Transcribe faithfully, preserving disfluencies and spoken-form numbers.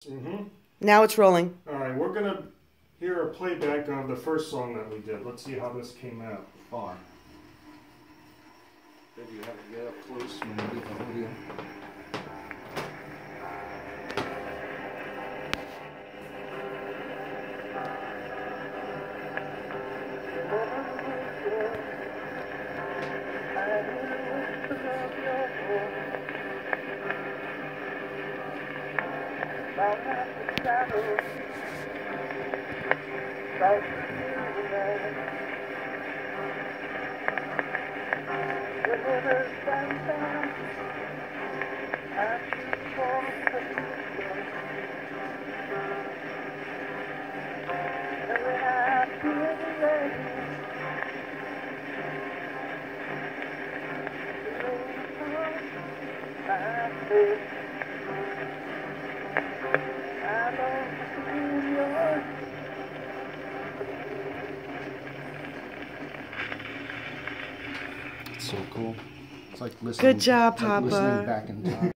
Mm-hmm. Now it's rolling. All right, we're going to hear a playback of the first song that we did. Let's see how this came out. Far. Maybe you have to get up close when you get the audio. So cool. It's like listening. Good job, it's like Papa. listening back in time.